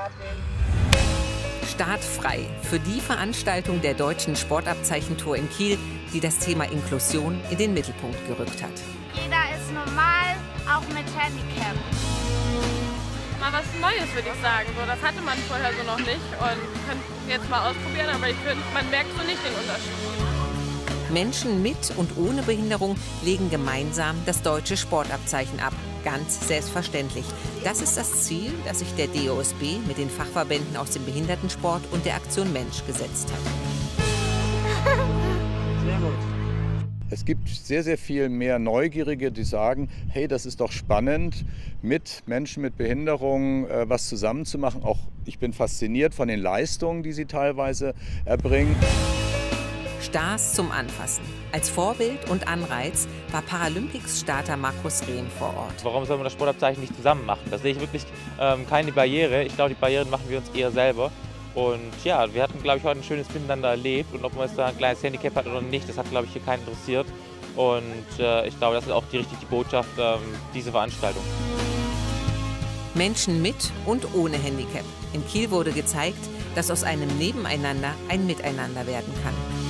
Startfrei für die Veranstaltung der Deutschen Sportabzeichentour in Kiel, die das Thema Inklusion in den Mittelpunkt gerückt hat. Jeder ist normal, auch mit Handicap. Mal was Neues, würde ich sagen. So, das hatte man vorher so noch nicht und könnt jetzt mal ausprobieren, aber ich finde, man merkt so nicht den Unterschied. Menschen mit und ohne Behinderung legen gemeinsam das deutsche Sportabzeichen ab. Ganz selbstverständlich. Das ist das Ziel, das sich der DOSB mit den Fachverbänden aus dem Behindertensport und der Aktion Mensch gesetzt hat. Sehr gut. Es gibt sehr, sehr viel mehr Neugierige, die sagen, hey, das ist doch spannend, mit Menschen mit Behinderung was zusammen zu machen. Auch ich bin fasziniert von den Leistungen, die sie teilweise erbringen. Stars zum Anfassen. Als Vorbild und Anreiz war Paralympics-Starter Markus Rehm vor Ort. Warum soll man das Sportabzeichen nicht zusammen machen? Da sehe ich wirklich keine Barriere. Ich glaube, die Barrieren machen wir uns eher selber. Und ja, wir hatten, glaube ich, heute ein schönes Miteinander erlebt. Und ob man jetzt da ein kleines Handicap hat oder nicht, das hat, glaube ich, hier keinen interessiert. Und ich glaube, das ist auch die Botschaft dieser Veranstaltung. Menschen mit und ohne Handicap. In Kiel wurde gezeigt, dass aus einem Nebeneinander ein Miteinander werden kann.